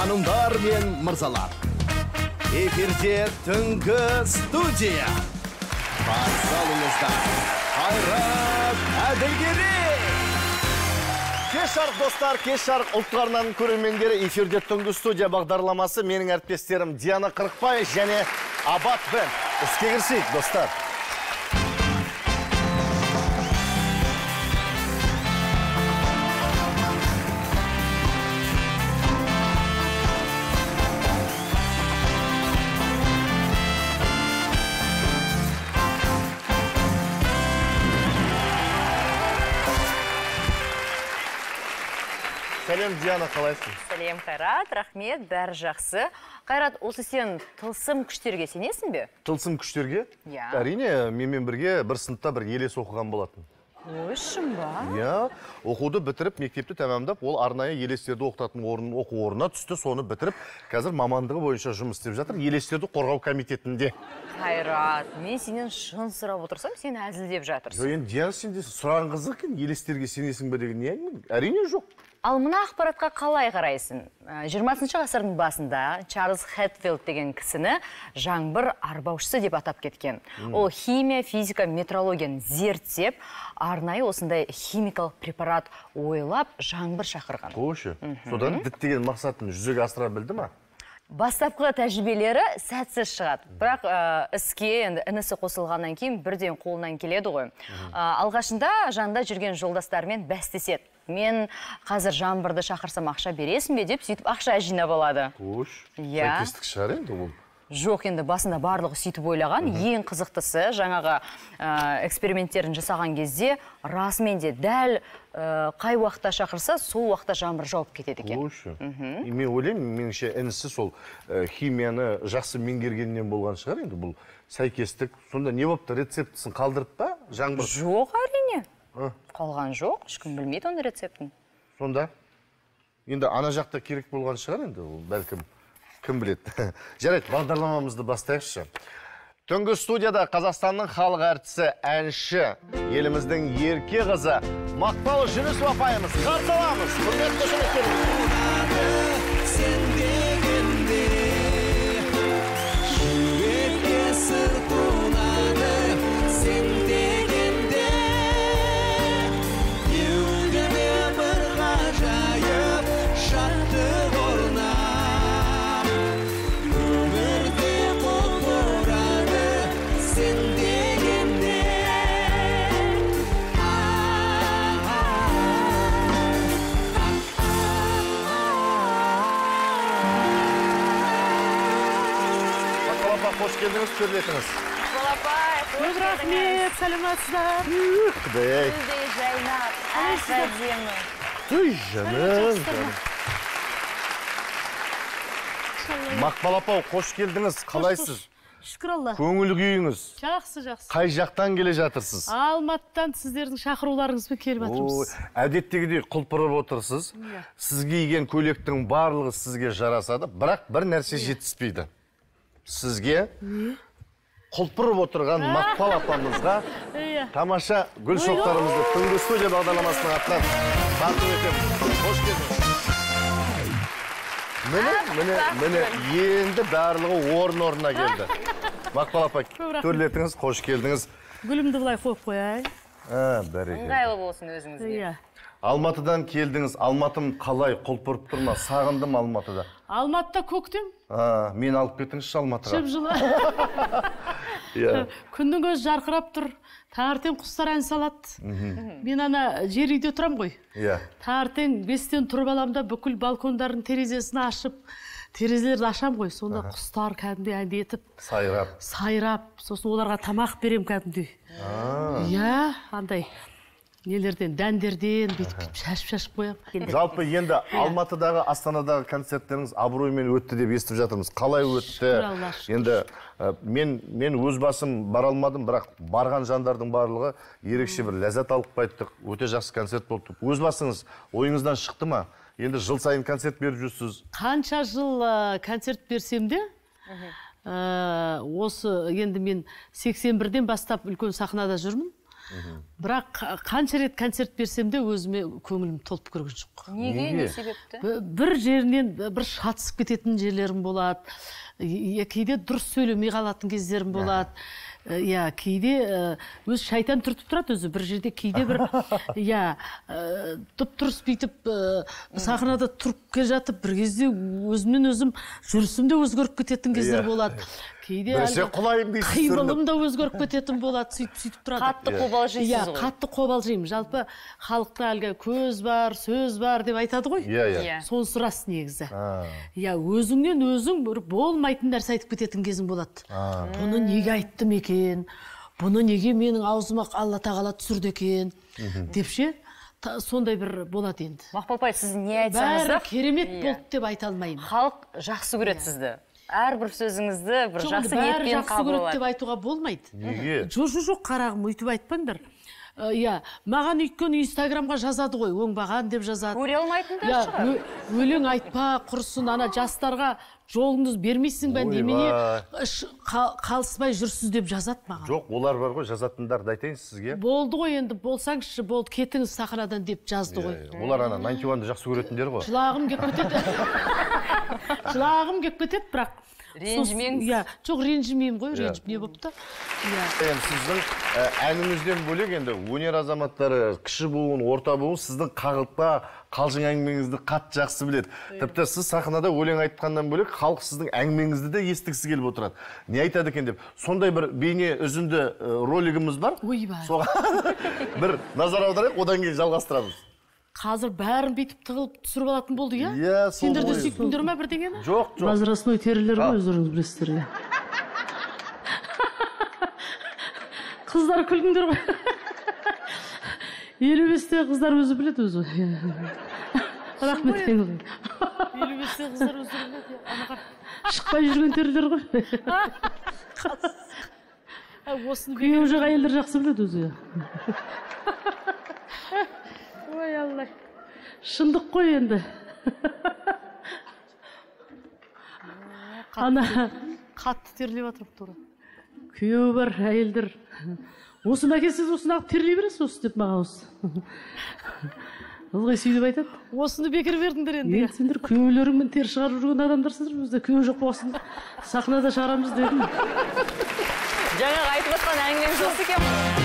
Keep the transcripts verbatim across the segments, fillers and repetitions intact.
Ханымдар мен мырзалар, эфирде түнгі студия. Қарсы алыңыздар, Қайрат Әділгерей. Кеш жарық достар, кеш жарық ұлттық арнаның көрермендері, эфирде түнгі студия бағдарламасы. Менің әріптестерім Диана Қырықбай және Абат Бен. Іске кірісейік достар. Сәлем, Диана, қалайсың? Сәлем, Қайрат, рахмет, бәрі жақсы. Қайрат, осы сен тылсым күштерге сенесің бе? Тылсым күштерге? Иә. Әрине, менімен бірге бір сыныпта бір елес оқыған болатын. Ой, шын ба? Иә, оқуды бітіріп, мектепті тәмамдап, ол арнайы елестерді оқытатын орын, оқу орнына түсті, соны бітіріп, қазір мамандығы бойынша жұмыс істеп жатыр, елестерді қорғау комитетінде. Қайрат, мен сенен шын сұрап отырсам, сен әзілдеп жатырсың. Жоқ, енді Диана, сен де сұраған қызық екен, елестерге сенесің бе деген не әңгіме? Әрине жоқ. Ал мына ақпаратқа қалай қарайсың? жиырмасыншы ғасырдың басында Чарльз Хэтфилд деген кісіні жаңбыр арбаушысы деп атап кеткен. Ол химия, физика, метрологияны зерттеп, арнайы осындай химикалық препарат ойлап жаңбыр шақырған. Қойшы, содан діттеген мақсатын жүзеге асыра білді ма? Бастапқы тәжірибелері сәтсіз шығады. Бірақ іске енді інісі қосылғаннан кейін бірден қолынан келеді ғой. Алғашында жанында жүрген жолдастарымен бәстеседі. Мен қазір жаңбырды шақырсам ақша бересің бе деп, сөйтіп ақша жинап алады. Қош, Иә. сәйкестік шығар енді ол. Жоқ, енді басында барлығы сөйтіп ойлаған. Ең қызықтысы жаңағы эксперименттерін жасаған кезде расымен де дәл қай уақытта шақырса, сол уақытта жаңбыр жауып кетеді екен. Қойшы. Мен ойлаймын, меніңше інісі сол химияны жақсы меңгергеннен болған шығар енді бұл сәйкестік. Сонда не болыпты, рецептісін қалдырып па жаңбыр? Жоқ, әрине. Қалған жоқ, ешкім білмейді оны рецептін. Сонда енді ана жақта керек болған шығар енді, бәлкім кім біледі. Жарайды, бағдарламамызды бастайықшы. Түнгі студияда Қазақстанның халық әртісі, әнші, еліміздің ерке қызы Мақпал Жүнісова апайымыз. Қарсы аламыз. Құрметті қошеметтеріңіз. Сен дегенде жүрекке сыр қонады, сен дегенде еудеме бір ғажайып шаттық орнап, өмірде құлпырады сен дегенде. Қош келдіңіз, көрлетіңіз. Балапай, көп рахмет, сәлематсыздар. Құдай. Күлдей жайнап, әдемі. Өй, жаным. Мақпал апау, қош келдіңіз. Қалайсыз? Шүкір Алла. Көңіл күйіңіз? Жақсы, жақсы. Қай жақтан келе жатырсыз? Алматыдан сіздердің шақыруларыңызбен келіп жатырмыз. Әдеттегідей құлпырып отырсыз. Сізге киген көйлектің барлығы сізге жарасады, бірақ бір нәрсе жетіспейді. Сізге құлпырып отырған Мақпал апамызға тамаша гүл шоқтарымызды түнгі студия бағдарламасының атынан тарту етеміз. Қош келдіңіз. Міне, міне, міне, енді барлығы орын-орнына келді. Мақпал апа, төрлетіңіз, қош келдіңіз. Гүлімді бұлай қойып қояй. Бәрекелді. Ыңғайлы болсын өзіңізге. Алматыдан келдіңіз. Алматым қалай құлпырып тұрма? Сағындым Алматыда. Алматыда көктем. Мен алып кетіңізші Алматыға. Жып-жылы. Күннің көз жарқырап тұр. Таңертең құстар ән салады. Мен ана жер үйде тұрам ғой. Таңертең бестен тұрып аламда бүкіл балкондардың терезесін ашып, терезелерді ашам ғой. Сонда құстар кәдімде әндетіп, сайрап. Сайрап, сосын оларға тамақ берем кәдімде. Иә, андай нелерден, дәндерден бүйтіп шашып-шашып қоям. Жалпы енді Алматыдағы, Астанадағы концерттеріңіз абыроймен өтті деп естіп жатырмыз. Қалай өтті? Енді мен өз басым бара алмадым, бірақ барған жандардың барлығы ерекше бір ләззат алып қайттық. Өте жақсы концерт болды. Өз басыңыз ойыңыздан шықты ма? Енді жыл сайын концерт беріп жүрсіз. Қанша жыл концерт берсем де, осы енді мен сексен бірден бастап үлкен сахнада жүрмін. бірақ қанша рет концерт берсем де өзіме көңілім толып көрген жоқ. Неге, не себепті? Бір жерінен бір шатысып кететін жерлерім болады. Кейде дұрыс сөйлемей қалатын кездерім болады. Иә, кейде өз шайтан түртіп тұрады өзі. Бір жерде кейде бір, иә, дұп-дұрыс бүйтіп сахнада тұрып келе жатып, бір кезде өзімнен өзім жүрісімде өзгеріп кететін кездер болады. Кейде қимылым да өзгеріп кететін болады, сөйтіп тұрады. Қатты қобалжисыз ғой. Қатты қобалжимын. Жалпы халықта әлгі көз бар, сөз бар деп айтады ғой. Сонысы рас негізі. Иә, өзіңнен өзің бір болмайтын нәрсе айтып кететін кезің болады. Бұны неге айттым екен? Бұны неге менің аузыма Алла тағала түсірді екен? Депше, сондай бір болады енді. Мақпал апай, сіз не айтсаңыз да бәрі керемет болды деп айта алмаймын. Халық жақсы көреді сізді. Әрбір сөзіңізді бір жақсы ниетпен қабыл алады. Деп айтуға болмайды. Неге? Жоқ, жоқ, қарағым, өйтіп айтпаңдар. Иә, маған өйткені Инстаграмға жазады ғой, оңбаған деп жазады. Көре алмайтындар шығар. Өлең айтпа, құрсын, ана жастарға жолыңыз бермейсің бе, немене қалыспай жүрсіз деп жазады маған. Жоқ, олар бар ғой, жазатындарды айтайын сізге. Болды ғой енді, болсаңызшы, болды, кетіңіз сахнадан деп жазды ғой. Олар ана тоғыз бірді жақсы көретіндер ғой. Жылағым кеп кетеді. Жылағым кеп кетеді, бірақ ренжімеңіз. Иә, жоқ, ренжімеймін ғой, ренжіп не болыпты. Сіздің әніңізден бөлек енді өнер азаматтары, кіші буын, орта буын сіздің қағытпа, қалжың әңгімеңізді қатты жақсы біледі. Тіпті сіз сахнада өлең айтқаннан бөлек халық сіздің әңгімеңізді де естігісі келіп отырады. Не айтады екен деп. Сондай бір бейне үзінді ролигіміз бар. Ойбай. Соған бір назар аударайық, одан кейін жалғастырамыз. Қазір бәрін бейтіп тығылып түсіріп алатын болды, иә? Иә, сол сендер де сүйіктіңдер ме бірдеңені? Жоқ, жоқ. Возрастной терілер ғой, өздеріңіз білесіздер. Қыздар күлдіңдер ғой. елу бесте қыздар өзі біледі өзі. Рахмет еңіз. елу бесте қыздар өзі біледі. Шықпай жүрген терілер ғой. Күйеу жақ әйелдер жақсы біледі өзі. Ой, Алла. Шындық қой енді. Ана қатты терлеп отырып тұр. Күйеуі бар әйелдер. Осыны әкесіз осыны ақ терлей бересіз осы деп маған осы. Ылғай сөйтіп айтады. Осыны бекер бердіңдер енді. Енді сендер күйеулеріңмен тер шығарып жүрген адамдарсыздар. Бізде күйеу жоқ болсын. Сахнада шығарамыз дедім. Жаңа айтып отқан әңгімеңіз осы екен.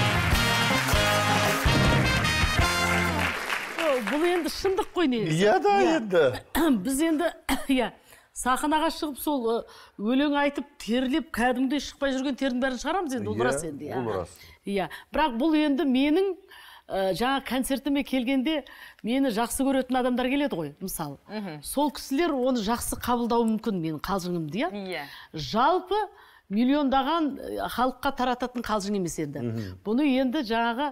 Бұл енді шындық қой негізі. Иә да, енді. Біз енді, иә, сахнаға шығып сол өлең айтып, терлеп, кәдімгідей шықпай жүрген тердің бәрін шығарамыз енді, ол рас енді. Ол рас. Иә, бірақ бұл енді менің жаңа концертіме келгенде мені жақсы көретін адамдар келеді ғой, мысалы. Сол кісілер оны жақсы қабылдауы мүмкін менің қалжыңымды, иә. Жалпы миллиондаған халыққа тарататын қалжың емес енді. Бұны енді жаңағы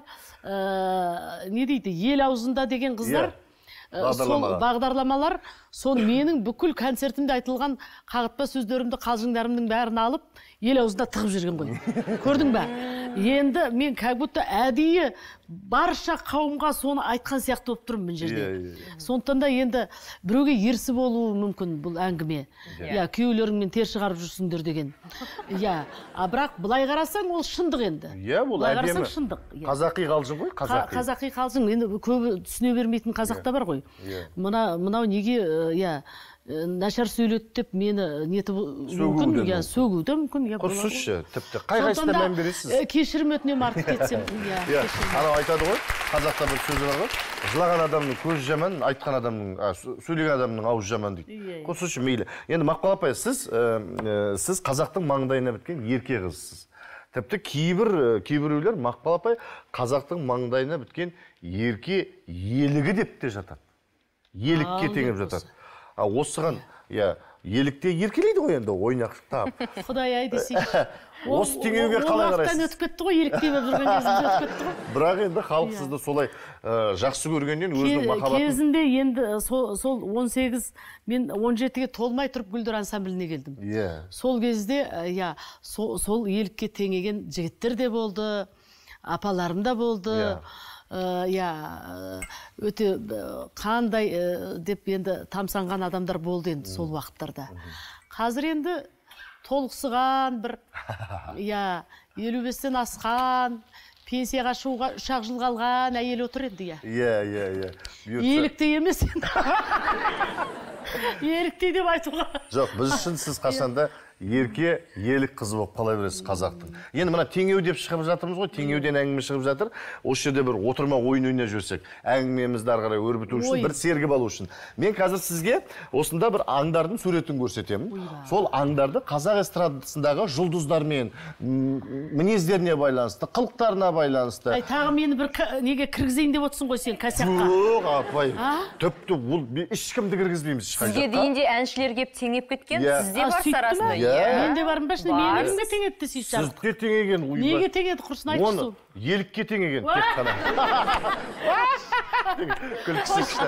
не дейді, ел аузында деген қыздар, сол бағдарламалар, сол менің бүкіл концертімде айтылған қағытпа сөздерімді, қалжыңдарымның бәрін алып, ел аузында тығып жүрген ғой. Көрдің бе? Енді мен как будто әдейі барша қауымға соны айтқан сияқты болып тұрмын бұл жерде. Сондықтан да енді біреуге ерсі болуы мүмкін бұл әңгіме. Иә, күйеулеріңмен тер шығарып жүрсіңдер деген. Иә, а бірақ былай қарасаң ол шындық енді. Иә, бұл әдемі. Қазақи қалжың ғой, қазақи. Қазақи қалжың. Енді көбі түсіне бермейтін қазақта бар ғой. Мынау неге, иә, нашар сөйледі деп мені неті мүмкін, иә, сөгуі де мүмкін. Құрсызшы, тіпті қай қайсында мән бересіз? Кешірім өтінем артып кетсем. Анау айтады ғой, қазақта бір сөзі бар ғой, жылаған адамның көзі жаман, айтқан адамның, сөйлеген адамның аузы жаман дейді. Құрсызшы, мейлі. Енді Мақпал апай, сіз қазақтың маңдайына біткен ерке қызсыз. Тіпті кейбіреулер Мақпал апай қазақтың маңдайына біткен ерке елігі деп те жатады. Елікке теңеп жатады. Осыған, елікте еркелейді ғой енді, ойнақшықтап. Құдай ай десейді. Осы теңеуге қалай қарайсыз? Уақыттан өтіп кетті ғой, елікте болып жүрген кезінде өтіп кетті ғой. Бірақ енді халық сізді солай жақсы көргеннен өзінің махаббатын... Кезінде енді сол он сегіз, мен он жетіге толмай тұрып Гүлдер ансамбліне келдім. Сол кезде, сол елікке теңеген жігіттер де болды, апаларым да болды. Иә, өте қандай деп енді тамсанған адамдар болды енді сол уақыттарда. Қазір енді толықсыған бір, иә, елу бестен асқан, пенсияға шығуға үш ақ жыл қалған әйел отыр енді, иә. Иә, иә, иә. Еліктей емес енді. Еліктей деп айтуға. Жоқ, біз үшін сіз қашанда ерке, елік қызы болып қала бересіз қазақтың. Енді мына теңеу деп шығып жатырмыз ғой, теңеуден әңгіме шығып жатыр. Осы жерде бір отырма ойын ойнап жүрсек, әңгімемізді ары қарай өрбіту үшін, бір сергіп алу үшін. Мен қазір сізге осында бір аңдардың суретін көрсетемін. Сол аңдарды қазақ эстрадасындағы жұлдыздармен мінездеріне байланысты, қылықтарына байланысты. Ай, тағы мені бір неге кіргізейін деп отырсың ғой сен косякқа. Жоқ, апай. Тіпті ол ешкімді кіргізбейміз. Сізге дейінде әншілер келіп теңеп кеткен, сізде барса арасында. Менде барым ба, мені кімге теңеді десейші жарық. Сізге теңеген ұйба. Неге теңеді құрсын айтшы сол? Елікке теңеген тек қана. Күлкісі күшті.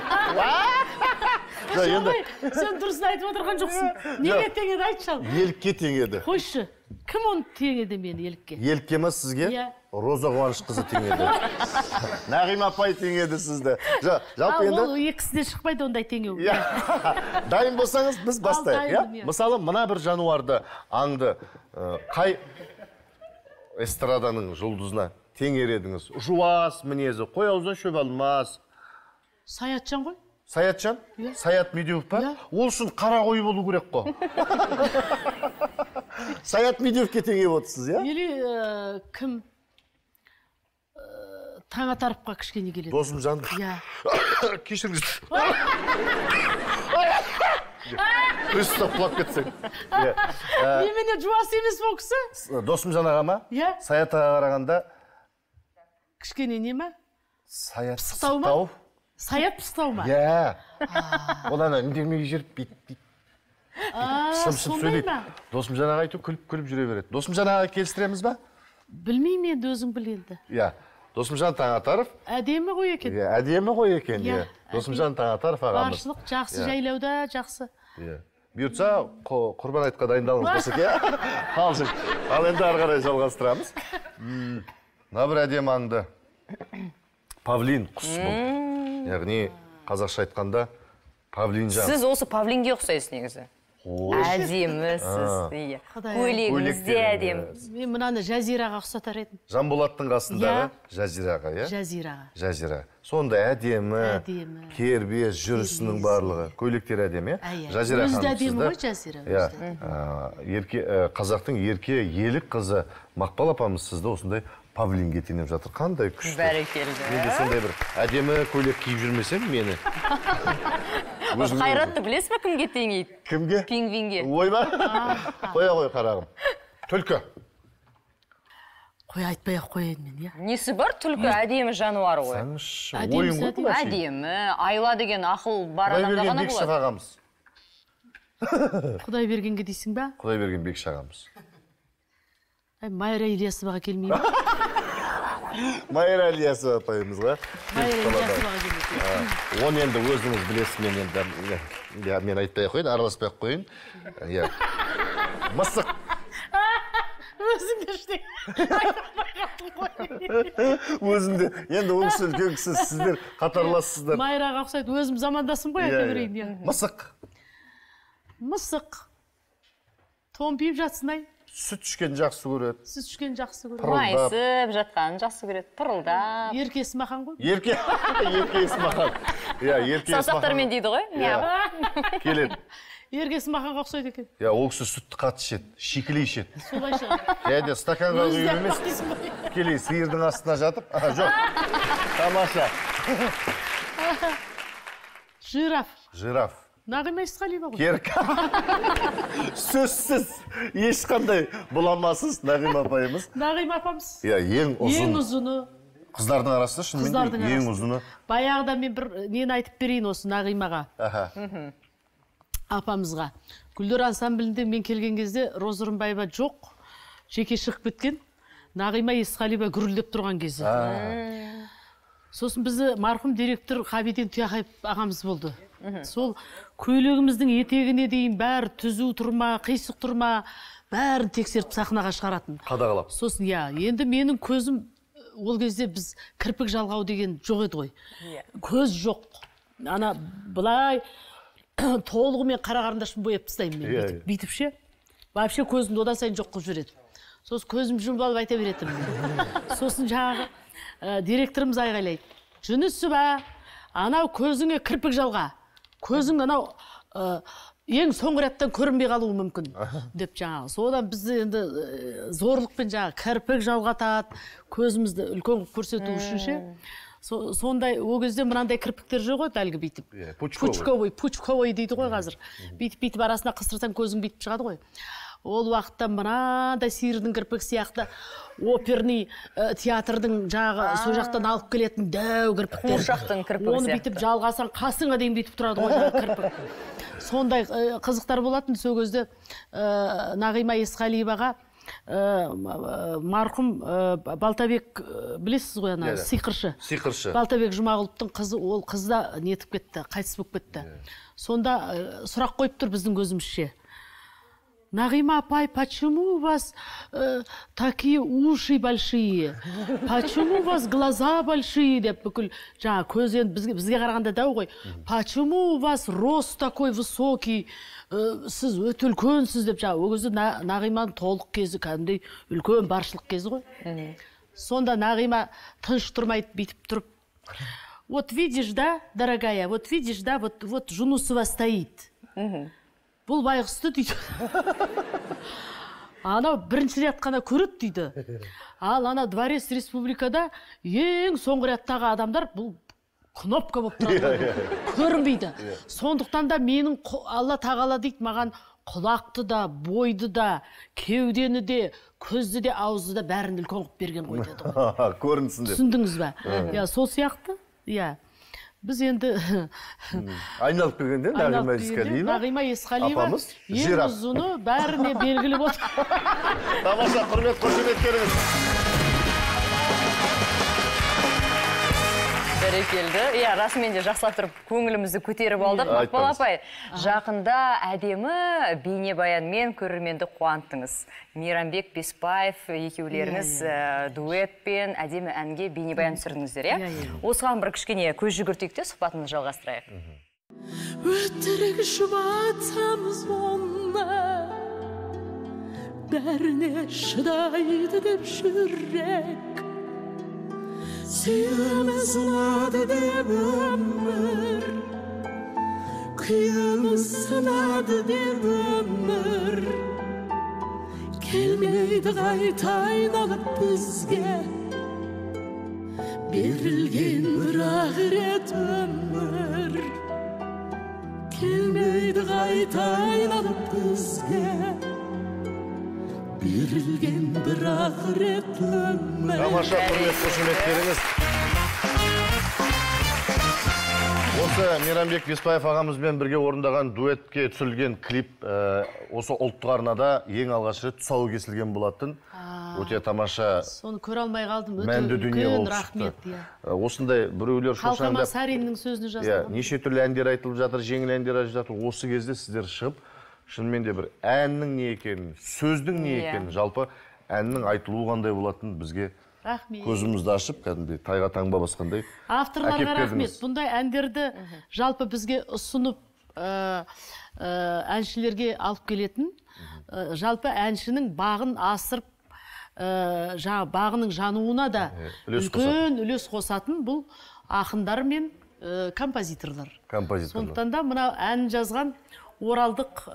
Сен дұрысын айтып отырған жоқсың. Неге теңеді айтшы ал? Елікке теңеді. Қойшы, кім оны теңеді мені елікке? Елікке ма сізге? Роза Қуанышқызы теңеді. Нағима апай теңеді сізді. Жалпы енді... Ол екісі де шықпайды ондай теңеу. Дайын болсаңыз біз бастайық. Мысалы, мына бір жануарды, аңды қай эстраданың жұлдызына теңер едіңіз? Жуас мінезі, қой аузынан шөп алмас. Саятжан ғой? Саятжан? Саят Медеуов па? Ол үшін қара қой болу керек қой. Саят Медеуовке теңеп отырсыз, иә? Или кім? Таңатаровқа кішкене келеді. Досым жанды. Иә. Кешіріңіз. Үстіп құлап кетсең. Немене жуас емес бұл кісі? Досым жанаға ма? Иә. Саятаға қарағанда... Кішкене не ма? Саят пысықтау ма? Саят пысықтау ма? Иә. Ол ана үндемеге жүріп бейт-бейт. Сондай ма? Досым жанаға айту күліп-күліп жүре береді. Досым жанаға келістіреміз ба? Білмеймін енді, өзің біл енді. Иә. Досымжан Таңатаров. Әдемі ғой екен. Әдемі ғой екен. Досымжан Таңатаров ағамыз. Баршылық жақсы, жайлауда жақсы. Бұйыртса, құрбан айтқа дайындалыңыз болсақ, иә? Қалжың. Ал енді ары қарай жалғастырамыз. Мына бір әдемі аңды. Павлин құс бұл. Яғни қазақша айтқанда павлин жан. Сіз осы павлинге ұқсайсыз негізі. Әдемісіз. Көйлегіңіз де әдем. Мен мұнаны Жазираға ұқсатар едім. Жанболаттың қасындағы Жазираға, иә? Жазираға. Жазира. Сонда әдемі, кербез, жүрісінің барлығы. Көйлектер әдемі, иә? Жазира ханым сізді. Өзді әдемі ғой Жазира. Қазақтың ерке, елік қызы Мақпал апамыз сізді осындай павлинге теңеп жатыр. Қандай күшті. Бәрекелді. Менде сондай бір әдемі көйлек киіп жүрмесем мені. Қайратты білесіз бе кімге теңейді? Кімге? Пингвинге. Ой ба? Қоя қой қарағым. Түлкі. Қой айтпай ақ қояйын мен, иә? Несі бар? Түлкі әдемі жануар ғой. Саңызшы, ойын ғой бұл әшейін. Әдемі. Айла деген ақыл бар адамда ғана болады. Құдай бергенге дейсің ба? Құдай берген Бекші ағамыз. Майра Ильясоваға келмейді. Майра Ильясова апайымызға. Майра Ильясоваға келмейді. Оны енді өзіңіз білесіз, мен енді, мен айтпай қойын, араласпай қойын. Мысық. Өзіңді іште. Өзімді, енді ол кісі үлкен кісі, сіздер қатарлассыздар. Майраға ұқсайды, өзім замандасым ғой, айта берейін. Мысық. Мысық. Томпиып жатсын ай. Сүт ішкен жақсы көреді. Сүт ішкен жақсы көреді. Майысып жатқанын жақсы көреді. Пырылдап. Ерке Есмахан ғой? Ерке, ерке Есмахан. Иә, ерке Есмахан. Саусақтармен дейді ғой? Келеді. Ерке Есмаханға ұқсайды екен. Иә, ол кісі сүтті қатты ішеді, шикілі ішеді. Солай шығады. Иә, де стаканға құйып емес. Келей, сиырдың астына жатып. Жоқ. Тамаша. Жираф. Жираф. Нағима Есқалиева ғой. Керк. Сөзсіз, ешқандай бұламасыз Нағима апайымыз. Нағима апамыз. Иә, ең ұзын. Ең ұзыны. Қыздардың арасында шынымен де ең ұзыны. Баяғыда мен бір нені айтып берейін осы Нағимаға. Апамызға. Гүлдер ансамблінде мен келген кезде Роза Рымбаева жоқ, жеке шығып кеткен. Нағима Есқалиева гүрілдеп тұрған кезі. Сосын бізді марқұм директор Қабиден Тұяқаев ағамыз болды. Сол көйлегіміздің етегіне дейін бәрі түзу тұрма, қисық тұрма, бәрін тексеріп сахнаға шығаратын. Қадағалап. Сосын, иә, енді менің көзім ол кезде біз кірпік жалғау деген жоқ еді ғой. Көз жоқ. Ана былай толығымен қара қарындашпен бояп тастаймын мен. Бүйтіп ше. вообще көзімді одан сайын жоқ қылып жібереді. Сосын көзім жұмып алып айта беретін. Сосын жаңағы директорымыз айғайлайды. Жүнісова, анау көзіңе кірпік жалға. Көзің анау ең соңғы реттен көрінбей қалуы мүмкін деп жаңағы. Содан біз енді зорлықпен жаңағы кірпік жалғатады, көзімізді үлкен көрсету үшінші. Сондай о кезде мынандай кірпіктер жоқ еді әлгі бүйтіп. Пучковый, пучковый дейді ғой қазір. Бүйтіп-бүйтіп арасына қыстырсаң көзің бүйтіп шығады ғой. Ол уақытта мынандай сиырдың кірпік сияқты оперный театрдың жағы сол жақтан алып келетін дәу кірпіктер. Қуыршақтың кірпігі сияқты. Оны бүйтіп жалғасаң қасыңа дейін бүйтіп тұрады ғой жаңағы кірпік. Сондай қызықтар болатын сол кезде Нағима Есқалиеваға марқұм Балтабек, білесіз ғой ана, сиқыршы. Сиқыршы. Балтабек Жұмағұловтың қызы, ол қыз да нетіп кетті, қайтыс болып кетті. Сонда сұрақ қойып тұр біздің көзімізше. Нағима апай, почему у вас э, такие уши большие? Почему у вас глаза большие? Деп бүкіл жаңа көз енді бізге, бізге қарағанда дәу ғой. Почему у вас рост такой высокий? Э, сіз өте үлкенсіз деп жаңа. Ол кезде Нағиманың толық кезі, кәдімгідей үлкен баршылық кезі ғой. Сонда Нағима тыныш тұрмайды, бүйтіп тұрып. Вот видишь, да, дорогая, вот видишь, да, вот, вот Жүнісова стоит. Бұл байғысты дейді. Анау бірінші рет қана көреді дейді. Ал ана Дворец Республикада ең соңғы реттағы адамдар бұл кнопка болып тұрады. Көрінбейді. Сондықтан да менің Алла тағала дейді маған құлақты да, бойды да, кеудені де, көзді де, ауызды да бәрін үлкен қылып берген ғой деді ғой. Көрінсін деп. Түсіндіңіз ба? Я сол сияқты. Я біз енді айналып келгенде Нағима Есқалиева, Нағима Есқалиева ең ұзыны бәріне белгілі болды. Тамаша, құрмет, қошеметтеріңіз. Бәрекелді. Иә, расымен де жақсылап тұрып көңілімізді көтеріп алдық. Мақпал апай, жақында әдемі бейнебаянмен көрерменді қуанттыңыз. Мейрамбек Беспаев екеулеріңіз дуэтпен әдемі әнге бейнебаян түсірдіңіздер, иә? Осыған бір кішкене көз жүгіртейік те сұхбатымызды жалғастырайық. Өтірік жұбатамыз оны, бәріне шыдайды деп жүрек. Сүйіміз ұнады деп өмір, күйіміз сынады деп өмір. Келмейді қайта айналып бізге, берілген бір ақырет өмір. Келмейді қайта айналып бізге, берілген бір ақырет өмір. Тамаша, құрмет, қошеметтеріңіз. Осы Мейрамбек Беспаев ағамызбен бірге орындаған дуэтке түсірілген клип осы ұлттық арнада ең алғаш рет тұсауы кесілген болатын. Өте тамаша. Соны көре алмай қалдым. Мәнді дүние болып шықты. Осындай біреулер шошаңдап. Қалқама Сариннің сөзіне жазды. Неше түрлі әндер айтылып жатыр, жеңіл әндер айтылып жатыр. Осы кезде сіздер шығып, шынымен де бір әннің не екенін, сөздің не екенін, жалпы әннің айтылуы қандай болатын бізге көзімізді ашып, кәдімгідей тайға таңба басқандай. Авторларға рахмет. Бұндай әндерді жалпы бізге ұсынып әншілерге алып келетін, жалпы әншінің бағын асырып, бағының жануына да үлкен үлес қосатын бұл ақындар мен композиторлар. Сондықтан да мына ән жазған оралдық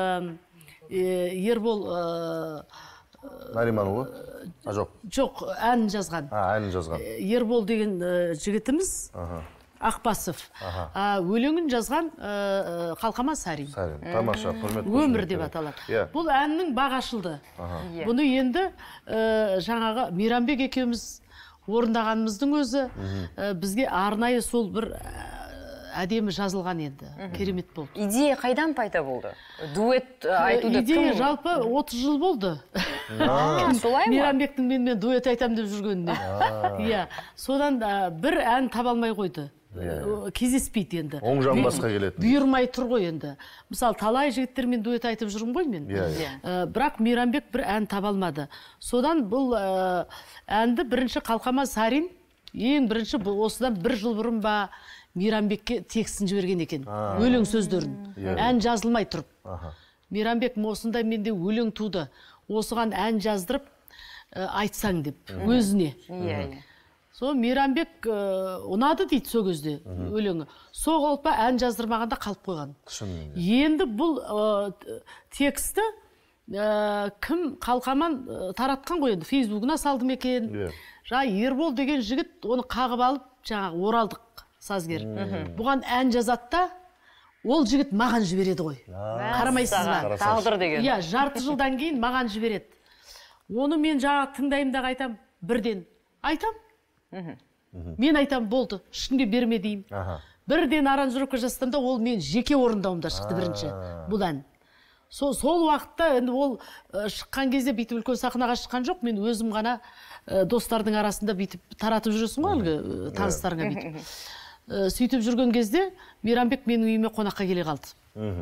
Ербол Нариманұлы? Жоқ. Жоқ, ән жазған. Ән жазған. Ербол деген жігітіміз, Ақбасов. Өлеңін жазған Қалқама Сарин. Сарин, тамаша, құрмет. Өмір деп аталады. Бұл әннің бағы ашылды. Бұны енді жаңағы Мейрамбек екеуміз орындағанымыздың өзі бізге арнайы сол бір әдемі жазылған енді. Керемет болды. Идея қайдан пайда болды? Дуэт айтуды кім? Идея жалпы отыз жыл болды. Солай ма? Мейрамбектің менімен дуэт айтам деп жүргеніне. Иә. Содан бір ән таба алмай қойды. Кездеспейді енді. Оң жан басқа келетін. Бұйырмай тұр ғой енді. Мысалы, талай жігіттермен дуэт айтып жүрмін ғой мен. Бірақ Мейрамбек бір ән таба алмады. Содан бұл әнді бірінші Қалқама Сарин, ең бірінші осыдан бір жыл бұрын ба Мейрамбекке текстін жіберген екен. Өлең сөздерін. Ән жазылмай тұрып. Мейрамбек осындай менде өлең туды. Осыған ән жаздырып айтсаң деп өзіне. Иә, иә. Сол Мейрамбек ұнады дейді сол кезде өлеңі. Сол қалпа ән жаздырмағанда қалып қойған. Енді бұл тексті кім Қалқаман таратқан ғой енді, Фейсбугына салдым екен. Жаңа Ербол деген жігіт оны қағып алып, жаңа Оралдық сазгер. Бұған ән жазатта, ол жігіт маған жібереді ғой. Қарамайсыз ба? Тағдыр деген. Иә, жарты жылдан кейін маған жібереді. Оны мен жаңа тыңдаймын да айтам, бірден айтам. Мен айтам, болды, ішінде берме деймін. Бірден аранжировка жасатамда, ол мен жеке орындауымда шықты бірінші бұл ән. Сол уақытта ол шыққан кезде бүйтіп үлкен сахнаға шыққан жоқ, мен өзім ғана достардың арасында бүйтіп таратып жүресің ғой, әлгі таныстарыңа бүйтіп. Сөйтіп жүрген кезде Мейрамбек менің үйіме қонаққа келе қалды.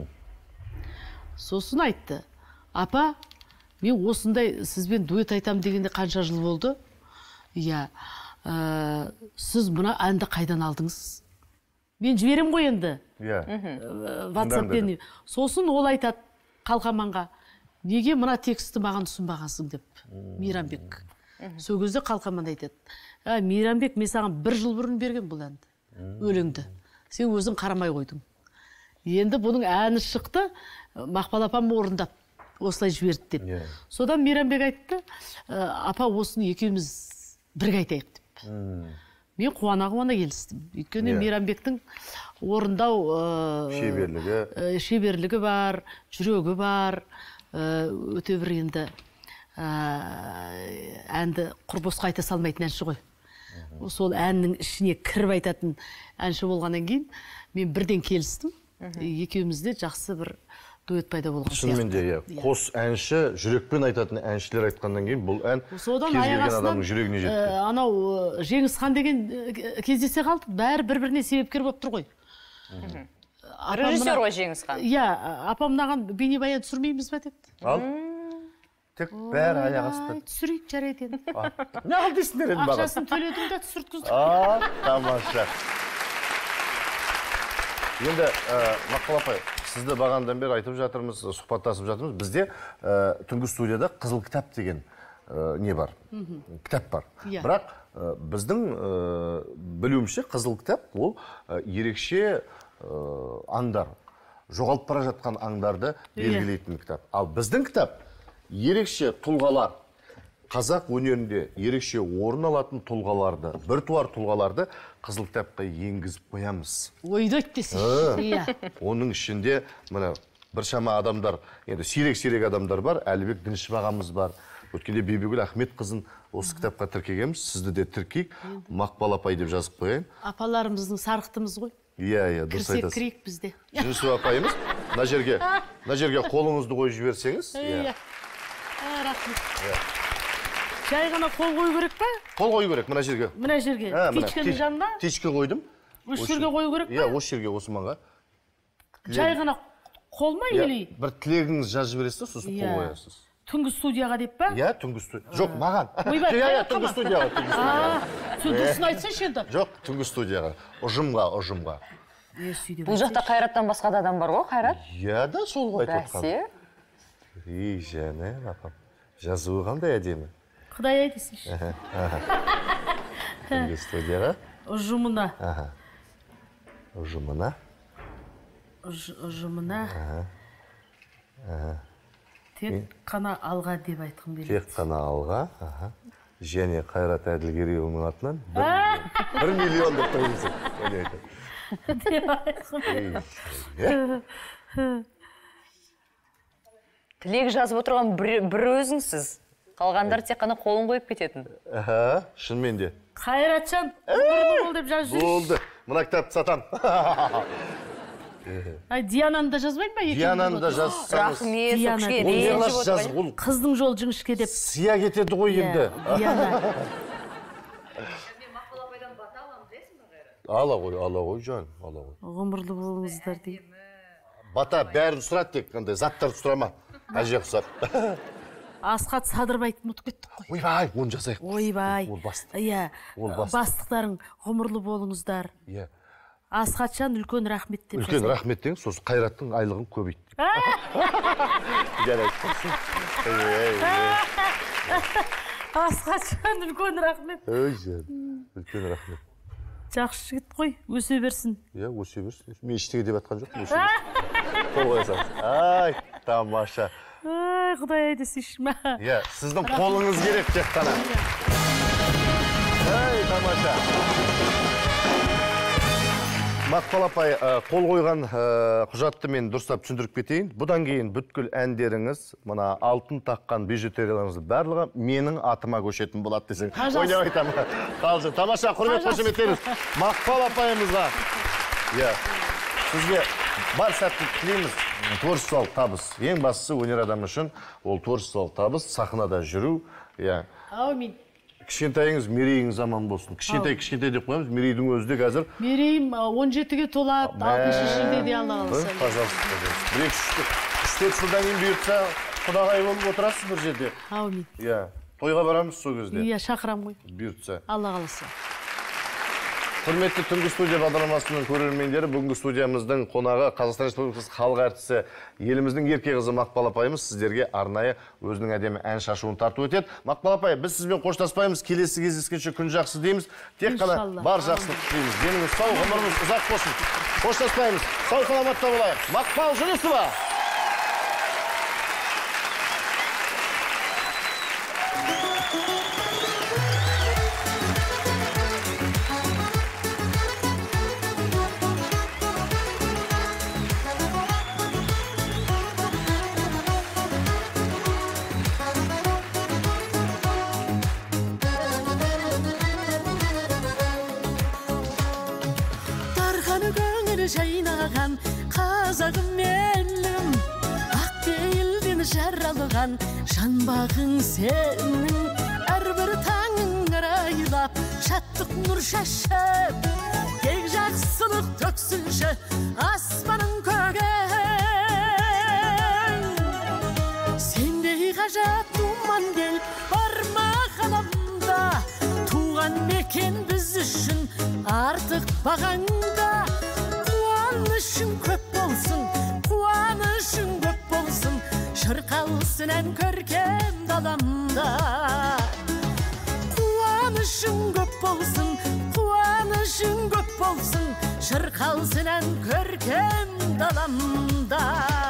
Сосын айтты, апа, мен осындай сізбен дуэт айтам дегенде қанша жыл болды? Иә, сіз мұна әнді қайдан алдыңыз? Мен жіберем ғой енді. WhatsApp-пен. Сосын ол айтады Қалқаманға, неге мұна тексті маған ұсынбағансың деп, Мейрамбек. Сол кезде Қалқаман айтады, Мейрамбек, мен саған бір жыл бұрын берген бұл әнді, өлеңді. Сен өзің қарамай қойдың. Енді бұның әні шықты, Мақпал апам орындап, осылай жіберді деп. Содан Мейрамбек айтты, апа, осыны екеуміз бірге айтайық деп. Мен қуана-қуана келістім. Өйткені Мейрамбектің орындау шеберлігі бар, жүрегі бар, өте бір енді әнді құрбосқа айта салмайтын әнші ғой. Сол әннің ішіне кіріп айтатын әнші болғаннан кейін мен бірден келістім. Екеумізде жақсы бір дуэт пайда болған сияқты. Шынымен де, қос әнші, жүрекпен айтатын әншілер айтқаннан кейін бұл ән кез келген адамның жүрегіне жетті. Анау Жеңісхан деген кездесе қалды, бәрі бір-біріне себепкер болып тұр ғой. Режиссер ғой Жеңісхан. Иә, апам маған бейнебаян түсірмейміз ба деді. Ал, тек бәрі аяқ асты. Түсірейік жарайды енді. Не қыл дейсіңдер енді маған? Ақшасын төледім да түсірткіздім. А, тамаша. Енді, Мақпал апай, сізді бағандан бері айтып жатырмыз, сұхбаттасып жатырмыз. Бізде түнгі студияда Қызыл кітап деген не бар, кітап бар. Бірақ біздің білуімше Қызыл кітап ол ерекше аңдар, жоғалып бара жатқан аңдарды белгілейтін кітап. Ал біздің кітап ерекше тұлғалар, қазақ өнерінде ерекше орын алатын тұлғаларды, біртуар тұлғаларды Қызыл кітапқа енгізіп қоямыз. Ойдайды десіз. Оның ішінде мына біршама адамдар, енді сирек-сирек адамдар бар. Әлібек Дінішев ағамыз бар. Өткенде Бибігүл Ахмет қызын осы кітапқа тіркегенбіз. Сізді де тіркейік. Мақпал апай деп жазып қояйын. Апаларымыздың сарықтымыз ғой. Иә, иә, дұрыс айтасыз. Кірсек кірейік бізде. Жүнісов апайымыз, мына жерге, мына жерге қолыңызды қойып жіберсеңіз. Иә. Рахмет. Жай ғана қол қою керек па? Қол қою керек, мына жерге. Мына жерге. Тичкенің жанына? Тичке қойдым. Осы жерге қою керек па? Иә, осы жерге, осы маңға. Жай ғана қол ма елей? Бір тілегіңіз жазып жібересіз, сосын қол қоясыз. Түнгі студияға деп па? Иә, түнгі студияға. Жоқ, маған. Ойбай, иә, түнгі студияға. Сен дұрысын айтсайшы енді. Жоқ, түнгі студияға. Ұжымға, ұжымға. Бұл жақта Қайраттан басқа да адам бар ғой, Қайрат? Иә да, сол ғой айтып отқан. Бәсе? Ей, жаны, апам. Жазуы қандай әдемі. Құдай айтысыншы. Түнгі студияға. Ұжымына. Ұжымына. Ұжымына. Тек қана алға деп айтқым келеді. Тек қана алға. Және Қайрат Әділгерейұлының атынан бір миллион деп қойыңыз. Деп айтқым. Тілек жазып отырған бір өзіңсіз. Қалғандар тек қана қолын қойып кететін. Аха, шынымен де. Қайратжан, құрды бол деп жазып жүрсіз. Болды, мұна кітапты сатам. Диананы да жазбайын ба? Диананы да жазсаңыз. Рахмет, қыздың жол жіңішке деп. Сия кетеді ғой енді. Диана. Ала ғой, ала ғой, жан, ала ғой. Ғұмырлы болыңыздар дейм. Бата бәрін сұрат тек, қандай заттарды сұрама. Әже құсап. Асқат Садырбайды ұмытып кеттік қой. Ойбай, оны жазайық. Ойбай. Ол бастық. Иә, бастықтарың ғұмырлы болыңыздар. Иә. Асхатжан үлкен рахмет деп. Үлкен рахмет деңіз, сосын Қайраттың айлығын көбейт. Асхатжан үлкен рахмет. Ой, үлкен рахмет. Жақсы жігіт қой, өсе берсін. Иә, өсе берсін. Мен ештеңе деп жатқан жоқпын, өсе берсін. Қол қоясаңыз. Ай, тамаша. Ай, Құдай десейші ма. Иә, сіздің қолыңыз керек тек қана. Ай, тамаша. Мақпал апай, қол қойған құжатты мен дұрыстап түсіндіріп кетейін. Бұдан кейін бүткіл әндеріңіз, мына алтын таққан бижутерияларыңыз барлығы менің атыма көшетін болады десең. Ойнап айтамын. Қалжың. Тамаша, құрмет қошеметтеріңіз. Мақпал апайымызға. Иә. Сізге бар сәттілік тілейміз. Творчестволық табыс. Ең бастысы өнер адамы үшін ол творчестволық табыс, сахнада жүру. Иә. Аумин. Кішкентайыңыз мерейіңіз аман болсын. Кішкентай кішкентай деп қоямыз, мерейдің өзі де қазір. Мерейім он жетіге толады, алтыншы шілдеде Алла қаласа. Пожалуйста, пожалуйста. Бір үш төрт жылдан кейін бұйыртса, құдағай болып отырасыз бір жерде. Аумин. Иә. Тойға барамыз сол кезде. Иә, шақырам ғой. Бұйыртса. Алла қаласа. Құрметті түнгі студия бағдарламасының көрермендері, бүгінгі студиямыздың қонағы Қазақстан Республикасы халық әртісі, еліміздің ерке қызы Мақпал апайымыз сіздерге арнайы өзінің әдемі ән шашуын тарту етеді. Мақпал апай, біз сізбен қоштаспаймыз, келесі кездескенше күн жақсы дейміз. Тек қана бар жақсылық тілейміз. Деніңіз сау, ғұмырыңыз ұзақ болсын. Қоштаспаймыз. Сау саламатта болайық. Мақпал Жүнісова. Жайнаған қазағым елім, ақ пейілден жаралған жанбағың сенің, әрбір таңың арайлап шаттық нұр шашып, кек жақсылық төксінші аспаның көгін. Сендей ғажап думан гел бар ма ғаламда, туған мекен біз үшін артық бағаңда. Қуанышың көп болсын, қуанышың көп болсын, шырқалсын ән көркем даламда. Қуанышың көп болсын, қуанышың көп болсын, шырқалсын ән көркем даламда.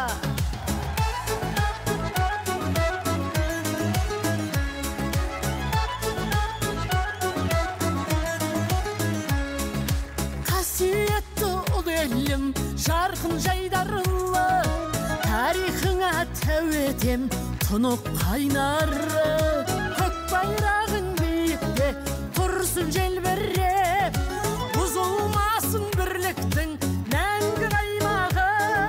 Елім жарқын жайдарлы, тарихыңа тәуетем тұнық қайнары. Көк байрағың биікте тұрсын желбіреп, бұзылмасын бірліктің мәңгі аймағы.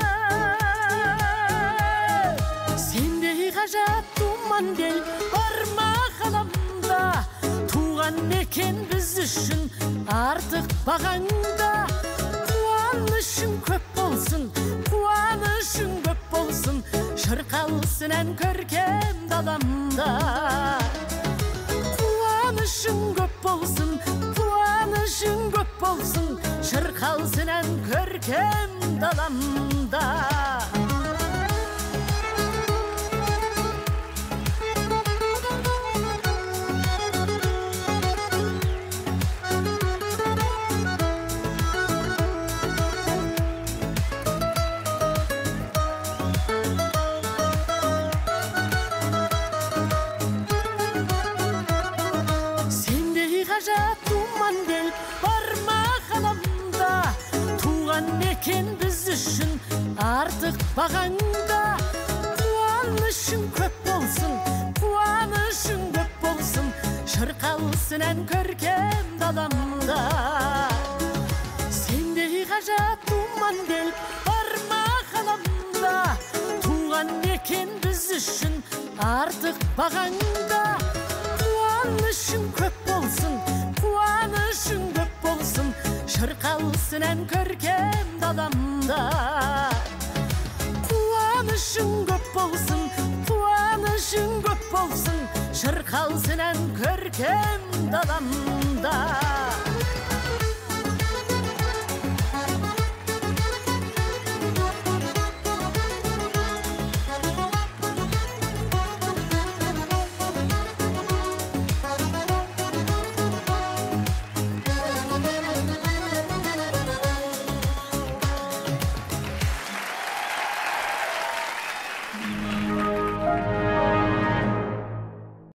Сендей ғажап думан гел бар ма ғаламда, туған мекен біз үшін артық бағаңда. Қуанышың көп болсын, қуанышың көп болсын, шырқалсын ән көркем даламда. Қуанышың көп болсын, қуанышың көп болсын, шырқалсын ән көркем даламда. Мекен біз үшін артық бағаңда. Қуанышың көп болсын, қуанышың көп болсын, шырқалсын ән көркем даламда. Сендей ғажап думан гел бар ма ғаламда, туған мекен біз үшін артық бағаңда. Қуанышың көп болсын, қуанышың көп болсын, шырқалсын ән көркем даламда. Қуанышың көп болсын, қуанышың көп болсын, шырқалсын ән көркем даламда.